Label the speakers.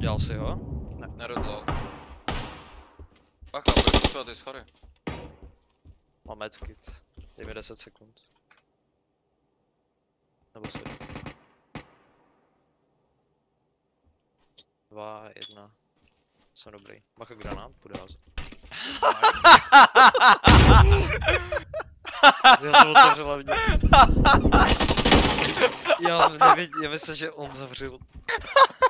Speaker 1: Udělal si ho?
Speaker 2: Ne. Nerodlal. Bacha, bude pušovat i schory.
Speaker 1: Mám medkit. Dej mi 10 sekund. Nebo 7. 2, 1. Jsem dobrý. Bacha granát, bude házet. Já jsem otevřel hlavně. Já myslím, že on zavřel.